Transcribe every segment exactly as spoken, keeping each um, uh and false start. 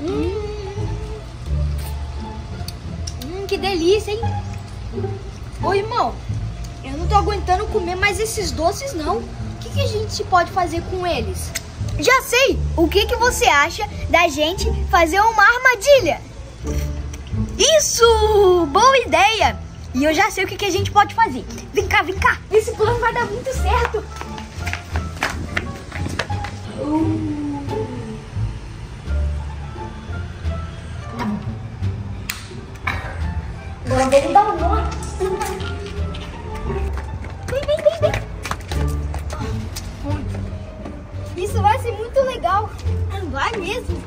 Hum, hum, que delícia, hein? Ô, irmão, eu não tô aguentando comer mais esses doces, não. O que, que a gente pode fazer com eles? Já sei! O que, que você acha da gente fazer uma armadilha? Isso! Boa ideia! E eu já sei o que, que a gente pode fazer. Vem cá, vem cá! Esse plano vai dar muito certo! Uh. Agora vamos dar um nó. Vem, vem, vem, vem. Isso vai ser muito legal. Vai mesmo.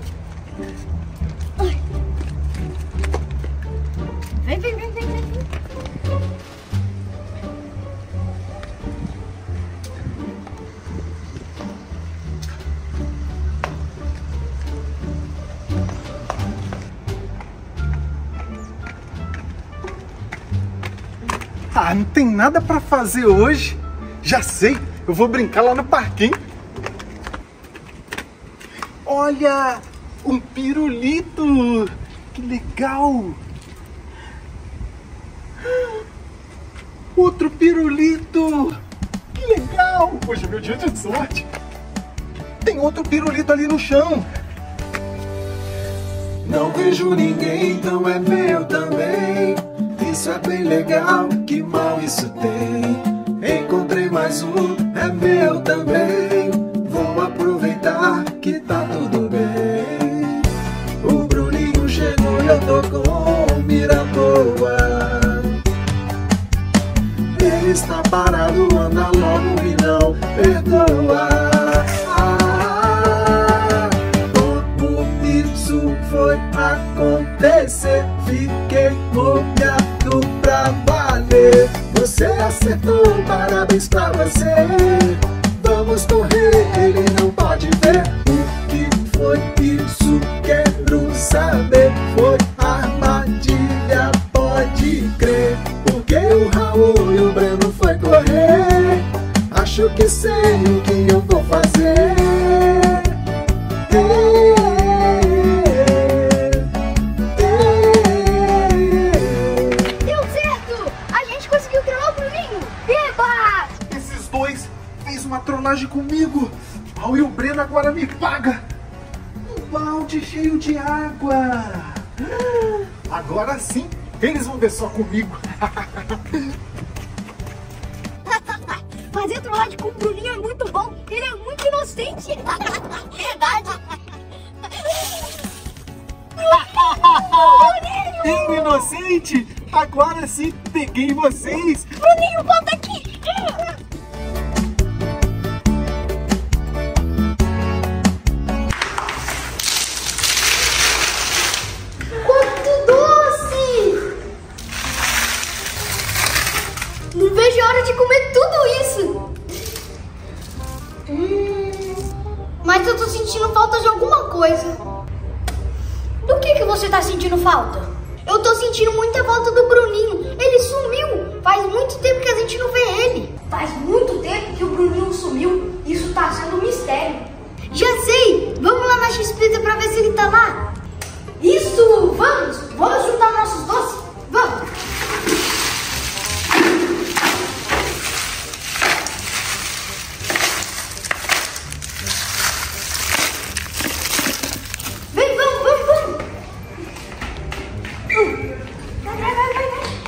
Vem, vem, vem, vem, vem. Ah, não tem nada pra fazer hoje. Já sei, eu vou brincar lá no parquinho. Olha, um pirulito. Que legal. Outro pirulito. Que legal. Poxa, meu dia de sorte. Tem outro pirulito ali no chão. Não vejo ninguém, então é meu também. Isso é bem legal, que mal isso tem. Encontrei mais um, é meu também. Vou aproveitar que tá tudo bem. O Bruninho chegou e eu tô com mira boa. Ele está parado, anda logo e não perdoa. Ah, como isso foi acontecer? Fiquei molhado pra valer. Você acertou, parabéns pra você. Vamos correr, ele não pode ver. O que foi isso? Quero saber. Foi armadilha, pode crer. Porque o Raul e o Breno foi correr. Acho que sei o que eu vou fazer. Deu certo! A gente conseguiu treinar o Bruninho! Eba! Esses dois fez uma trollagem comigo. Raul e o Breno agora me paga. Um balde cheio de água. Agora sim, eles vão ver só comigo. Fazer trollagem com o Bruninho é muito bom. Ele é muito inocente. Verdade. Eu, inocente, agora sim peguei vocês. Bruninho, volta aqui. Quanto doce! Não vejo a hora de comer tudo isso. Hum, mas eu tô sentindo falta de alguma coisa. Do que que você tá sentindo falta? Eu tô sentindo muita falta do Bruninho. Ele sumiu. Faz muito tempo que a gente não vê ele. Faz muito tempo que o Bruninho sumiu. Isso tá sendo um mistério. Já sei. Vamos lá na X-Pizza pra ver se ele tá lá. Isso! Vamos! Vamos juntar nossos doces? Vamos! Vem, vamos, vamos, vamos. Vai, vai, vai, vai, vai!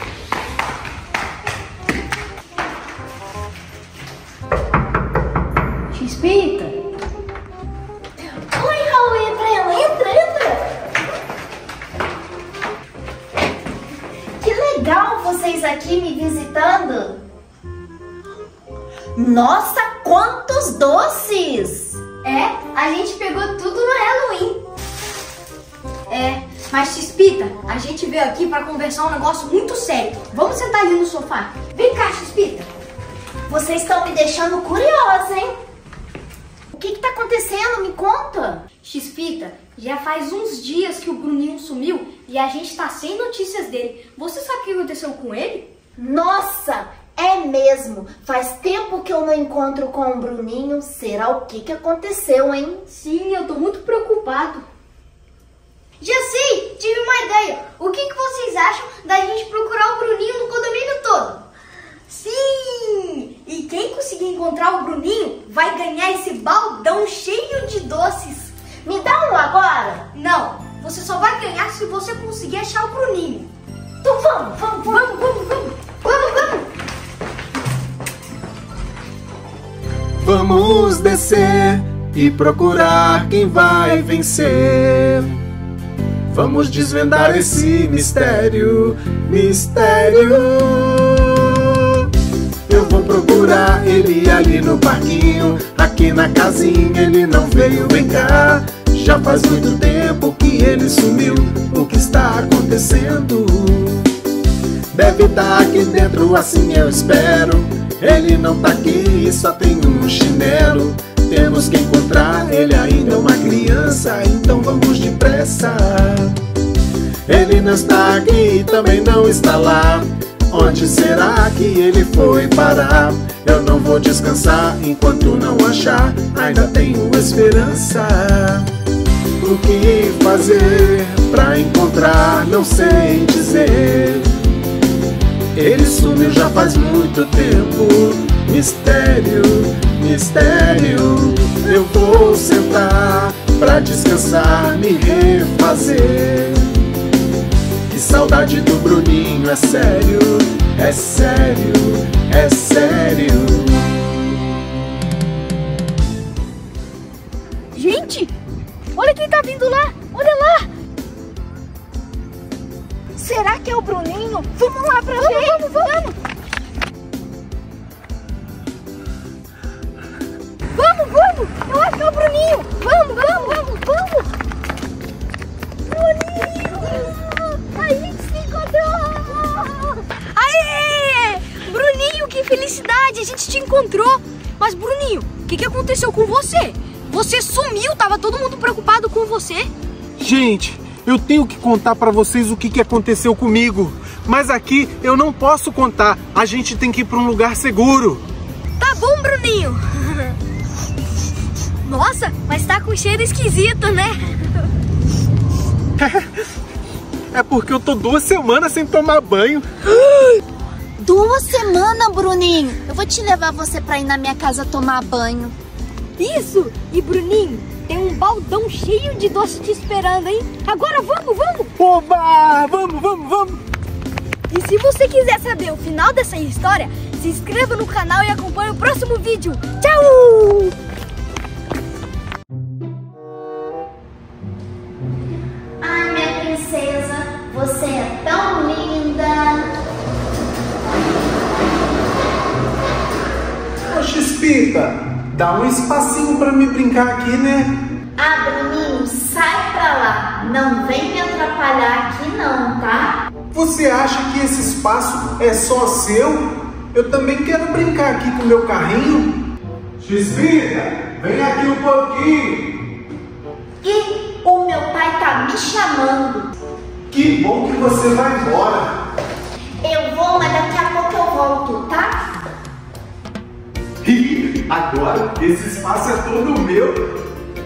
X-Pizza. Oi, Raul, entra, ela, entra, entra! Que legal vocês aqui me visitando. Nossa, quantos doces! É, a gente pegou tudo no Halloween. É, mas X-Pita, a gente veio aqui pra conversar um negócio muito sério. Vamos sentar ali no sofá. Vem cá, X-Pita. Vocês estão me deixando curiosa, hein? O que que tá acontecendo? Me conta. X-Pita, já faz uns dias que o Bruninho sumiu e a gente tá sem notícias dele. Você sabe o que aconteceu com ele? Nossa, é mesmo. Faz tempo que eu não encontro com o Bruninho. Será o que que aconteceu, hein? Sim, eu tô muito preocupado. Já sei, tive uma ideia. O que, que vocês acham da gente procurar o Bruninho no condomínio todo? Sim! E quem conseguir encontrar o Bruninho vai ganhar esse baldão cheio de doces. Me dá um agora? Não, você só vai ganhar se você conseguir achar o Bruninho. Então vamos, vamos, vamos, vamos, vamos, vamos, vamos. Vamos descer e procurar quem vai vencer. Vamos desvendar esse mistério, mistério. Eu vou procurar ele ali no parquinho, aqui na casinha ele não veio, vem cá. Já faz muito tempo que ele sumiu, o que está acontecendo? Deve estar aqui dentro, assim eu espero. Ele não tá aqui, só tem um chinelo. Temos que encontrar, ele ainda é uma criança, então vamos depressa. Ele não está aqui, também não está lá. Onde será que ele foi parar? Eu não vou descansar enquanto não achar, ainda tenho esperança. O que fazer pra encontrar, não sei dizer. Ele sumiu já faz muito tempo. Mistério, mistério. Eu vou sentar pra descansar, me refazer. Que saudade do Bruninho, é sério, é sério, é sério. Gente, olha quem tá vindo lá, olha lá. Será que é o Bruninho? Vamos lá pra ver. Vamos, vamos, vamos. Vamos, vamos. Eu acho que é o Bruninho. Vamos, vamos, vamos, vamos. Bruninho. A gente se encontrou. Aê! Bruninho, que felicidade. A gente te encontrou. Mas, Bruninho, o que, que aconteceu com você? Você sumiu, tava todo mundo preocupado com você. Gente, eu tenho que contar pra vocês o que, que aconteceu comigo. Mas aqui eu não posso contar. A gente tem que ir pra um lugar seguro. Tá bom, Bruninho. Nossa, mas tá com cheiro esquisito, né? É porque eu tô duas semanas sem tomar banho. Duas semanas, Bruninho. Eu vou te levar você pra ir na minha casa tomar banho. Isso! E Bruninho, tem um baldão cheio de doce te esperando, hein? Agora vamos, vamos! Oba! Vamos, vamos, vamos! E se você quiser saber o final dessa história, se inscreva no canal e acompanhe o próximo vídeo. Tchau! Ai, minha princesa, você é tão linda. Ô, Chispita, dá um espacinho pra me brincar aqui, né? Ah, Bruninho, sai pra lá. Não vem me atrapalhar aqui não, tá? Você acha que esse espaço é só seu? Eu também quero brincar aqui com o meu carrinho. Chispita, vem aqui um pouquinho. E o meu pai tá me chamando. Que bom que você vai embora. Eu vou, mas daqui a pouco eu volto, tá? E agora esse espaço é todo meu.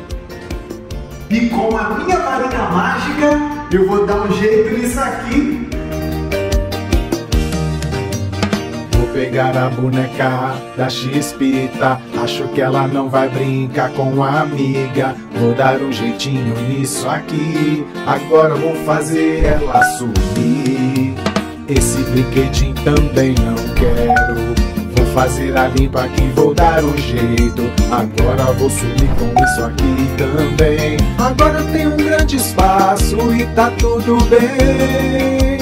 E com a minha varinha mágica, eu vou dar um jeito nisso aqui. Vou pegar a boneca da Chispita, acho que ela não vai brincar com a amiga. Vou dar um jeitinho nisso aqui, agora vou fazer ela sumir. Esse brinquedinho também não quero. Vou fazer a limpa aqui, vou dar um jeito. Agora vou sumir com isso aqui também. Agora tem um grande espaço e tá tudo bem.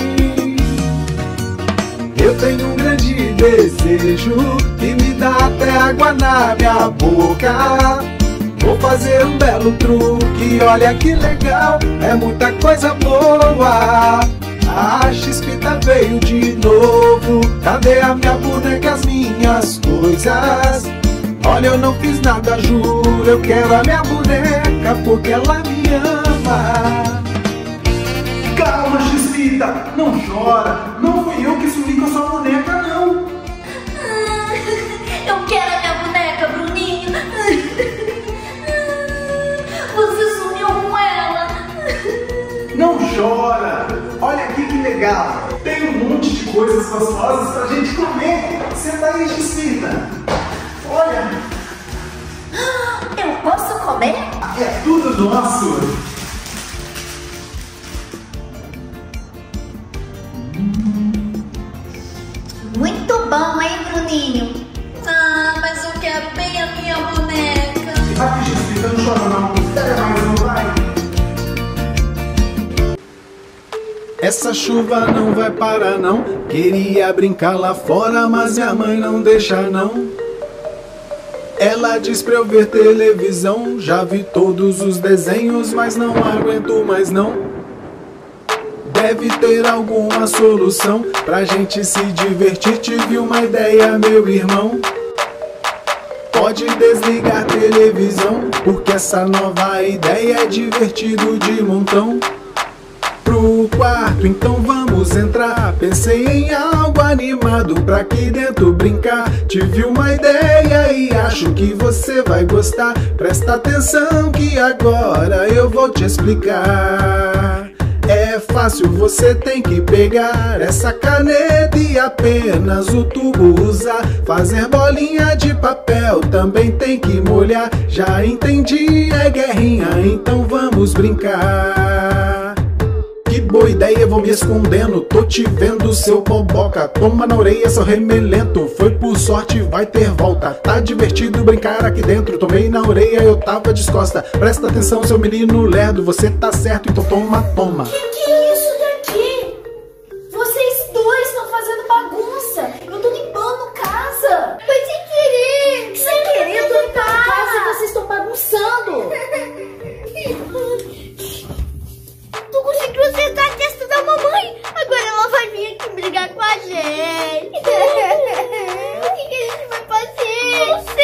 Eu tenho um grande desejo que me dá até água na minha boca. Vou fazer um belo truque, olha que legal, é muita coisa boa. A Chispita veio de novo, cadê a minha boneca, as minhas coisas? Olha, eu não fiz nada, juro, eu quero a minha boneca porque ela me ama. Calma, Chispita, não chora. Não fui eu que sumi com a sua boneca, não. Eu quero a minha boneca, Bruninho. Você sumiu com ela. Não chora! Olha aqui que legal! Tem um monte de coisas gostosas pra gente comer! Senta aí, Gispita! Olha! Eu posso comer? É tudo nosso! Muito bom, hein, Bruninho? Ah, mas eu quero bem a minha boneca. Vai, Gispita, não chora não! Pega mais, não vai! Essa chuva não vai parar não. Queria brincar lá fora, mas minha mãe não deixa não. Ela diz pra eu ver televisão. Já vi todos os desenhos, mas não aguento mais não. Deve ter alguma solução pra gente se divertir. Tive uma ideia, meu irmão. Pode desligar a televisão, porque essa nova ideia é divertido de montão. Pro quarto, então vamos entrar. Pensei em algo animado pra aqui dentro brincar. Tive uma ideia e acho que você vai gostar. Presta atenção que agora eu vou te explicar. É fácil, você tem que pegar essa caneta e apenas o tubo usar. Fazer bolinha de papel, também tem que molhar. Já entendi, é guerrinha, então vamos brincar. Que boa ideia, vou me escondendo. Tô te vendo, seu boboca. Toma na orelha, seu remelento. Foi por sorte, vai ter volta. Tá divertido brincar aqui dentro. Tomei na orelha, eu tava descosta. Presta atenção, seu menino lerdo. Você tá certo, então toma, toma. Que que é isso daqui? Vocês dois estão fazendo bagunça. Eu tô limpando casa. Foi sem querer. Sem querer, eu tô limpando casa e vocês estão bagunçando. Tu conseguiu acertar a testa da mamãe. Agora ela vai vir aqui brigar com a gente. O que, que a gente vai fazer?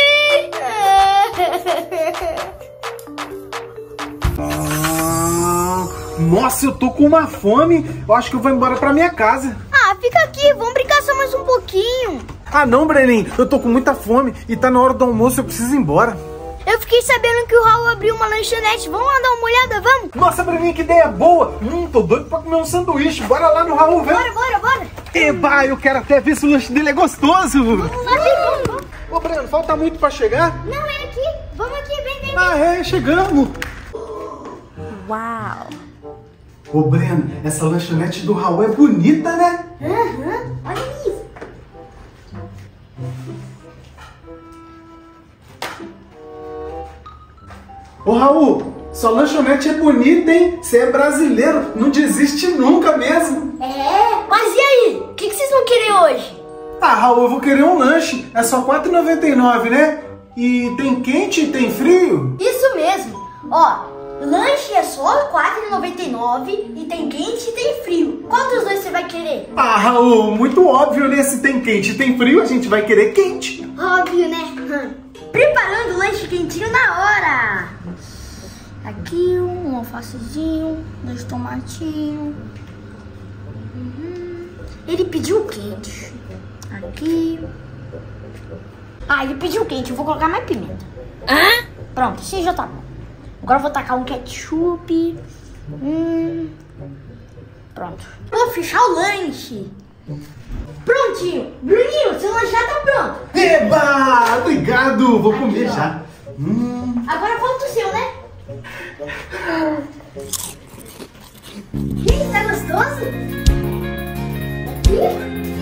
Não sei. Nossa, eu tô com uma fome. Eu acho que eu vou embora pra minha casa. Ah, fica aqui. Vamos brincar só mais um pouquinho. Ah não, Breninho. Eu tô com muita fome e tá na hora do almoço, eu preciso ir embora. Eu fiquei sabendo que o Raul abriu uma lanchonete. Vamos lá dar uma olhada, vamos? Nossa, Breninho, que ideia boa. Hum, tô doido pra comer um sanduíche. Bora lá no Raul, velho. Bora, bora, bora. Eba, eu quero até ver se o lanche dele é gostoso. Vamos lá, vamos, vamos. Ô, Breno, falta muito pra chegar? Não, é aqui. Vamos aqui, vem, vem, vem. Ah, é, chegamos. Uau. Ô, Breno, essa lanchonete do Raul é bonita, né? Aham, olha isso. Ô, Raul, sua lanchonete é bonita, hein? Você é brasileiro, não desiste nunca mesmo. É, mas e aí? O que, que vocês vão querer hoje? Ah, Raul, eu vou querer um lanche. É só quatro reais e noventa e nove centavos, né? E tem quente e tem frio? Isso mesmo. Ó, lanche é só quatro reais e noventa e nove centavos e tem quente e tem frio. Qual dos dois você vai querer? Ah, Raul, muito óbvio, né? Se tem quente e tem frio, a gente vai querer quente. Óbvio, né? Hum. Preparando o lanche quentinho na hora. Aqui um alfacezinho, dois tomatinhos. Uhum. Ele pediu quente. Aqui. Ah, ele pediu quente. Eu vou colocar mais pimenta. Hã? Pronto, assim já tá bom. Agora eu vou tacar um ketchup. Hum. Pronto. Vou fechar o lanche. Prontinho. Bruninho, seu lanche já tá pronto. Eba! Obrigado! Vou comer já. Hum. Agora falta o seu, né? Ih, tá gostoso? Ih,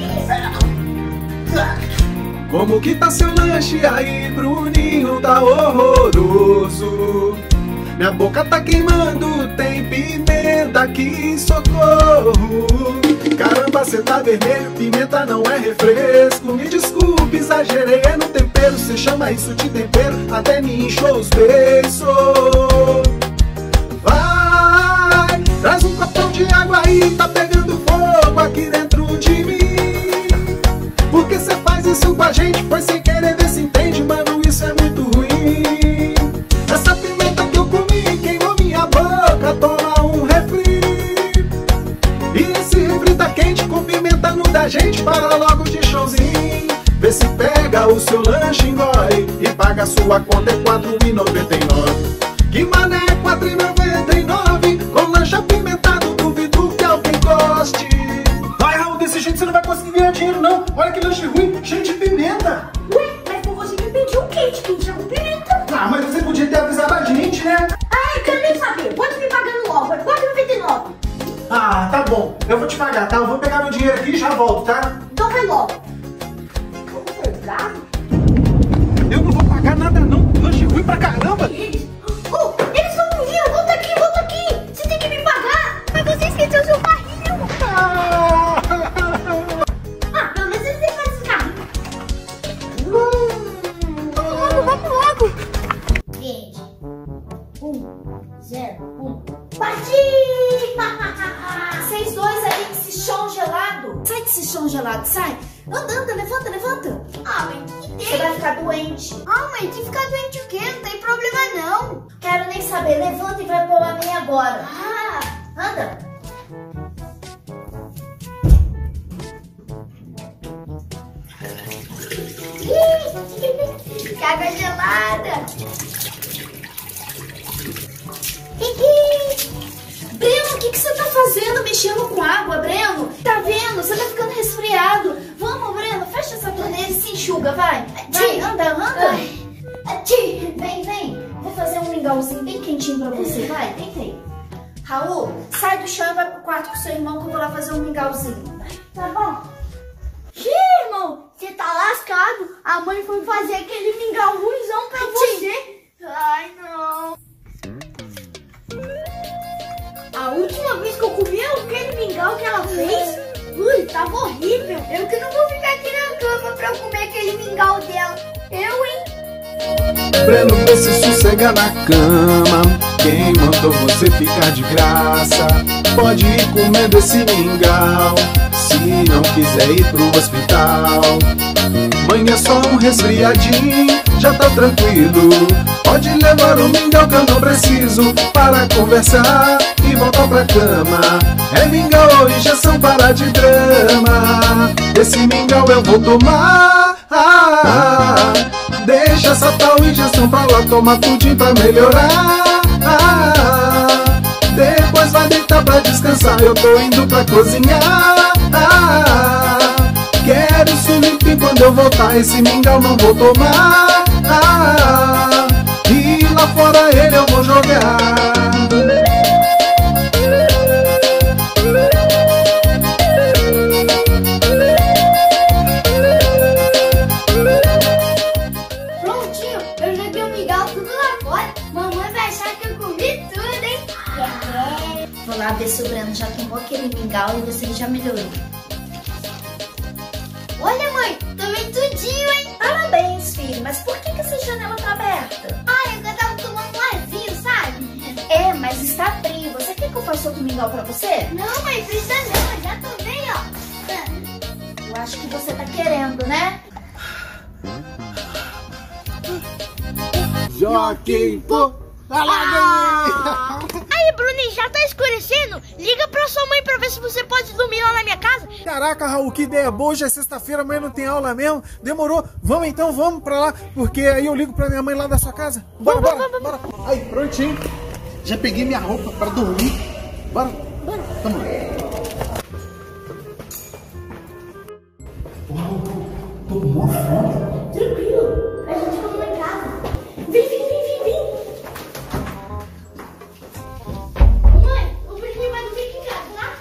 Como que tá seu lanche aí, Bruninho? Tá horroroso. Minha boca tá queimando, tem pimenta aqui, socorro. Caramba, cê tá vermelho, pimenta não é refresco. Me desculpe, exagerei, é no tempero. Cê chama isso de tempero, até me inchou os beiços. Vai, traz um copão de água aí, tá pegando fogo aqui dentro de mim. Por que cê faz isso com a gente? Foi sem querer, vê se entende, mano, isso é muito ruim. Essa pimenta que eu comi queimou minha boca, toma um refri. E esse refri tá quente, com pimenta não dá gente, para logo de showzinho. Vê se pega o seu lanche, engole e paga a sua conta, é quatro reais e noventa e nove centavos. Que mané é quatro reais e noventa e nove centavos, com lanche apimentado Ah, mas você podia ter avisado a gente, né? Ah, eu quero nem saber. Pode me pagando logo. É quatro e noventa e nove. Ah, tá bom. Eu vou te pagar, tá? Eu vou pegar meu dinheiro aqui e já volto, tá? Então vai logo. Eu não vou pagar nada não. Lanche ruim pra caramba. Eles... Oh, eles vão me vir. Volta aqui, volta aqui. Você tem que me pagar. Mas você esqueceu seu barril. Ah, Ah, pelo menos eles têm mais esse carro. Vamos logo, vamos logo. Verde. Um, zero, um. Parti! Vocês dois aí desse chão gelado. Sai desse chão gelado, sai. Anda, anda, levanta, levanta. Ah, mãe, que tem? Você vai ficar doente. Ah, mãe, se ficar doente o quê? Não tem problema não. Quero nem saber. Levanta e vai pôr a minha agora. Ah, Anda. que água gelada. Breno, o que, que você tá fazendo mexendo com água, Breno? Tá vendo? Você tá ficando resfriado. Vamos, Breno, fecha essa torneira e se enxuga, vai. Vai, anda, anda. Ati, vem, vem. Vou fazer um mingauzinho bem quentinho pra você, vai, vem, vem. Raul, sai do chão e vai pro quarto com seu irmão que eu vou lá fazer um mingauzinho. Vai. Tá bom? Ih, irmão, você tá lascado. A mãe foi fazer aquele mingau ruizão pra você. Ai, não. A última vez que eu comi aquele mingau que ela fez, ui, tava horrível. Eu que não vou ficar aqui na cama pra eu comer aquele mingau dela. Eu, hein? Breno, vê se sossega na cama. Quem mandou você ficar de graça? Pode ir comendo esse mingau, se não quiser ir pro hospital. Mãe, é só um resfriadinho, já tá tranquilo. Pode levar o mingau que eu não preciso para conversar e voltar pra cama. É mingau ou injeção, para de drama. Esse mingau eu vou tomar. Ah, deixa essa tal injeção pra lá, toma tudinho pra melhorar. Ah, depois vai deitar pra descansar, eu tô indo pra cozinhar. Ah, quero isso limpinho quando eu voltar, esse mingau não vou tomar. Ah, e lá fora ele eu vou jogar. Prontinho, eu joguei o mingau tudo lá fora. Mamãe vai achar que eu comi tudo, hein? É. Vou lá ver se o Breno já tomou aquele mingau e ver se ele já melhorou. Olha, mãe, tomei tudinho, hein? Parabéns, filho, mas por que, que essa janela tá aberta? Ah, eu tava tomando um arzinho, sabe? É, mas está frio. Você quer que eu faça outro mingau pra você? Não, mãe, precisa não, eu já tomei, ó. Eu acho que você tá querendo, né? Joaquim, pô! Ah! Aí, Bruninho, já tá escurecendo? Liga pra sua mãe pra ver se você pode dormir lá na minha casa. Caraca, Raul, que ideia boa. Hoje é sexta-feira, amanhã não tem aula mesmo. Demorou. Vamos então, vamos pra lá, porque aí eu ligo pra minha mãe lá da sua casa. Bora, Vamos, bora, vamos, bora. Aí, prontinho. Já peguei minha roupa pra dormir. Bora, bora. Vamos lá. Uau, tô com uma fome. Tranquilo, a gente come lá em casa. Vem, vem, vem, vem, vem. Mãe, o Bruninho vai dormir aqui em casa, tá?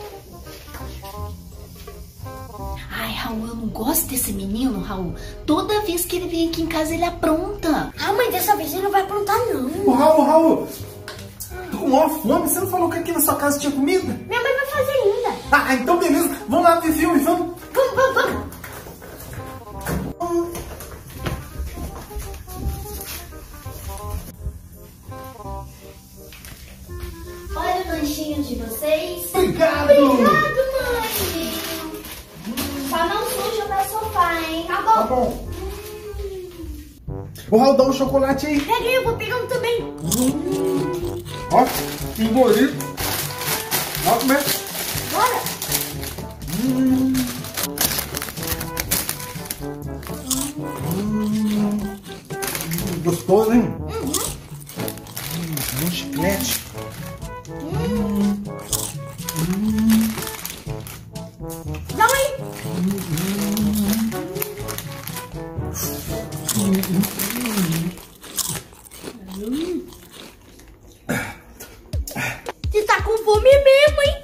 Ai, Raul, eu não gosto desse menino, Raul. Toda vez que ele vem aqui em casa, ele apronta. Ah, mãe, dessa vez ele não vai aprontar, não. Ô, Raul, Raul. Tô com uma fome. Você não falou que aqui na sua casa tinha comida? Minha mãe vai fazer ainda. Ah, então beleza. Vamos lá ver filme, vamos. Vamos, vamos, vamos. Olha o lanchinho de vocês. Obrigado. Obrigado, mãe. Só não suja o meu sofá, hein? Tá Tá bom. bom. Ô, Raul, dá um chocolate aí. Pega aí, eu vou pegando também. Ó, engolido. Bora comer. Bora. Hum. Gostoso, hein? Uhum. Hum, um chiclete. Hum. Hum. Dá aí. Hum. Você tá com fome mesmo, hein?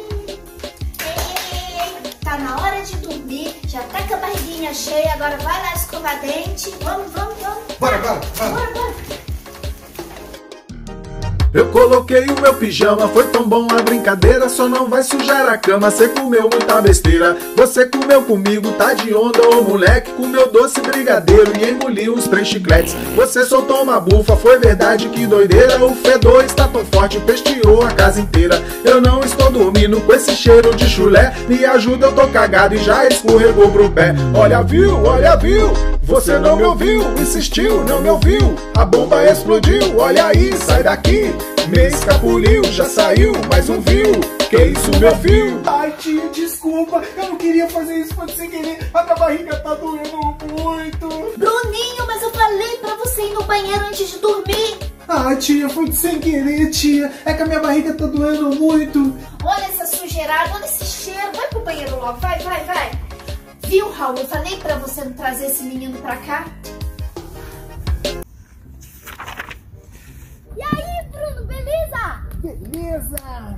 Ei, tá na hora de dormir, já tá com a barriguinha cheia, agora vai lá escovar dente. Vamos, vamos, vamos. Bora, bora, bora. Bora, bora. Eu coloquei o meu pijama, foi tão bom a brincadeira, só não vai sujar a cama, cê comeu muita besteira. Você comeu comigo, tá de onda, ô moleque, comeu doce brigadeiro e engoliu os três chicletes. Você soltou uma bufa, foi verdade, que doideira, o fedor está tão forte, pesteou a casa inteira. Eu não estou dormindo com esse cheiro de chulé, me ajuda, eu tô cagado e já escorregou pro pé. Olha viu, olha viu, você não me ouviu, insistiu, não me ouviu, a bomba explodiu, olha aí, sai daqui. Me escapuliu, já saiu, mais um viu. Que isso, meu filho? Ai, tia, desculpa. Eu não queria fazer isso, foi sem querer. A minha barriga tá doendo muito. Bruninho, mas eu falei pra você ir no banheiro antes de dormir. Ah, tia, foi sem querer, tia. É que a minha barriga tá doendo muito. Olha essa sujeirada, olha esse cheiro. Vai pro banheiro logo, vai, vai, vai. Viu, Raul? Eu falei pra você não trazer esse menino pra cá. E aí, Bruno, beleza? Beleza.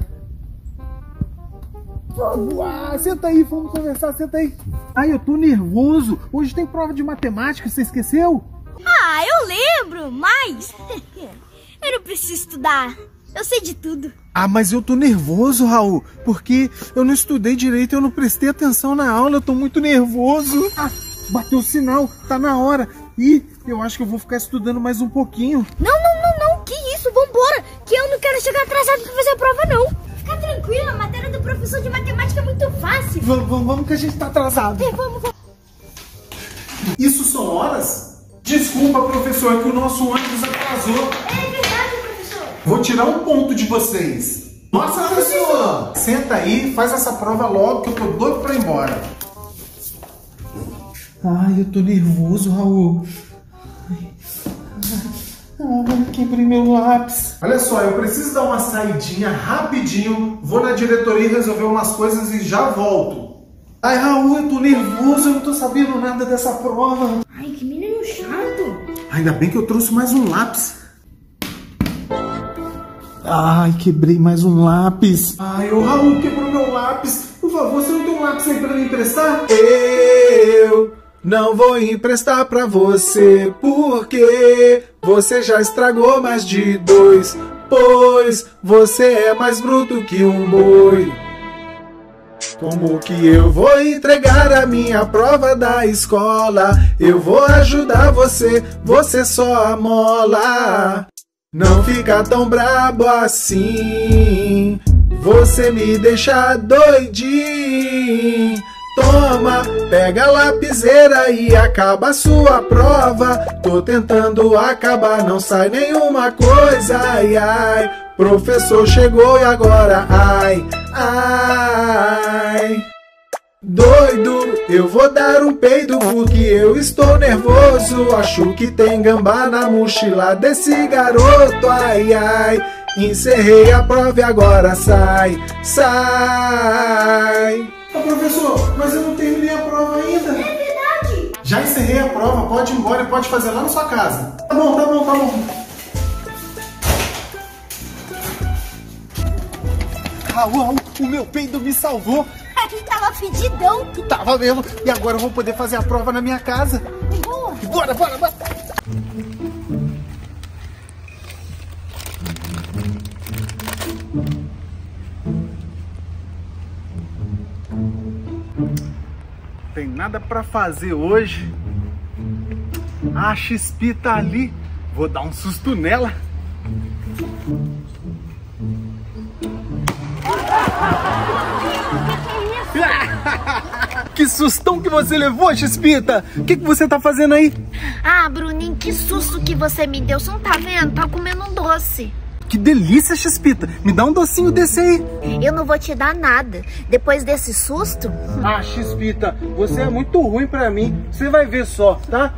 Vamos lá, senta aí, vamos conversar, senta aí. Ai, eu tô nervoso. Hoje tem prova de matemática, você esqueceu? Ah, eu lembro, mas eu não preciso estudar. Eu sei de tudo. Ah, mas eu tô nervoso, Raul, porque eu não estudei direito, eu não prestei atenção na aula, eu tô muito nervoso. Ah, bateu o sinal, tá na hora. Ih, eu acho que eu vou ficar estudando mais um pouquinho. Não, não, não, não, que isso, vambora, que eu não quero chegar atrasado pra fazer a prova, não. Fica tranquila, a matéria do professor de matemática é muito fácil. Vamos, vamos, vamos que a gente tá atrasado. É, vamos, vamos. Isso são horas? Desculpa, professor, que o nosso ônibus atrasou. É verdade, professor. Vou tirar um ponto de vocês. Nossa, professor! Senta aí, faz essa prova logo que eu tô doido pra ir embora. Ai, eu tô nervoso, Raul. Ai, ai, quebrei meu lápis. Olha só, eu preciso dar uma saidinha rapidinho. Vou na diretoria resolver umas coisas e já volto. Ai, Raul, eu tô nervoso, eu não tô sabendo nada dessa prova. Ai, que menino chato. Ainda bem que eu trouxe mais um lápis. Ai, quebrei mais um lápis. Ai, o Raul quebrou meu lápis. Por favor, você não tem um lápis aí pra me emprestar? Eu não vou emprestar pra você, porque você já estragou mais de dois, pois você é mais bruto que um boi. Como que eu vou entregar a minha prova da escola? Eu vou ajudar você, você só amola. Não fica tão brabo assim, você me deixa doidinho. Toma, pega a lapiseira e acaba a sua prova. Tô tentando acabar, não sai nenhuma coisa. Ai, ai, professor chegou e agora ai, ai. Doido, eu vou dar um peido porque eu estou nervoso. Acho que tem gambá na mochila desse garoto. Ai, ai, encerrei a prova e agora sai, sai. Ô, professor, mas eu não terminei a prova ainda. É verdade. Já encerrei a prova, pode ir embora e pode fazer lá na sua casa. Tá bom, tá bom, tá bom. Raul, Raul, o meu peido me salvou. Ele tava fedidão. Tava mesmo. E agora eu vou poder fazer a prova na minha casa. Boa. Bora, bora, bora. Tem nada pra fazer hoje. A Xispi tá ali. Vou dar um susto nela. Que sustão que você levou, Xispita! O que, que você tá fazendo aí? Ah, Bruninho, que susto que você me deu. Você não tá vendo? Tá comendo um doce. Que delícia, Xispita! Me dá um docinho desse aí. Eu não vou te dar nada. Depois desse susto... Ah, Xispita, você é muito ruim pra mim. Você vai ver só, tá?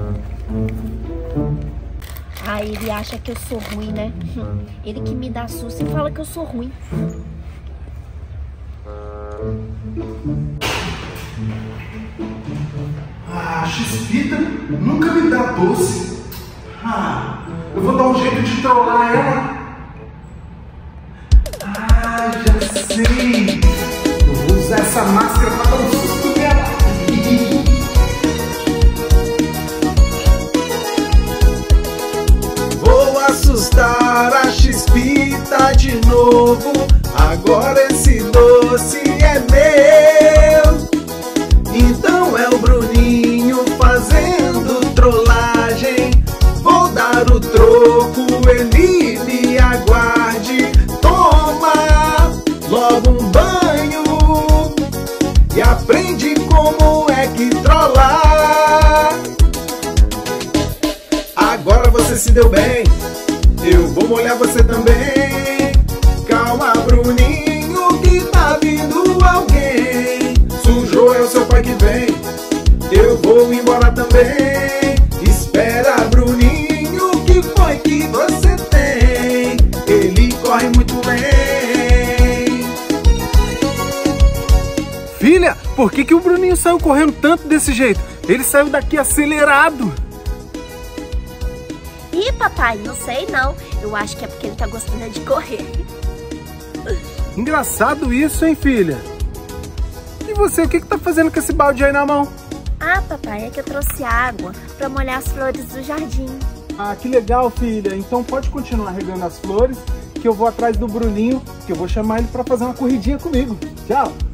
Ah, ele acha que eu sou ruim, né? Ele que me dá susto e fala que eu sou ruim. Ah, Xispita nunca me dá doce. Ah, Eu vou dar um jeito de trollar ela. Ah, já sei. Eu vou usar essa máscara pra dar um susto nela. Vou assustar a Chispita de novo. Agora esse doce é meu. Então é o Bruninho fazendo trollagem. Vou dar o troco, ele me aguarde. Toma logo um banho e aprende como é que trollar. Agora você se deu bem, eu vou molhar você também. Calma, Bruninho, que tá vindo alguém. Sujou, é o seu pai que vem, eu vou embora também. Espera, Bruninho, que foi que você tem? Ele corre muito bem. Filha, por que que o Bruninho saiu correndo tanto desse jeito? Ele saiu daqui acelerado. Ih, papai, não sei não. Eu acho que é porque ele tá gostando de correr. Engraçado isso, hein, filha? E você, o que que tá fazendo com esse balde aí na mão? Ah, papai, é que eu trouxe água pra molhar as flores do jardim. Ah, que legal, filha. Então pode continuar regando as flores, que eu vou atrás do Bruninho, que eu vou chamar ele pra fazer uma corridinha comigo. Tchau!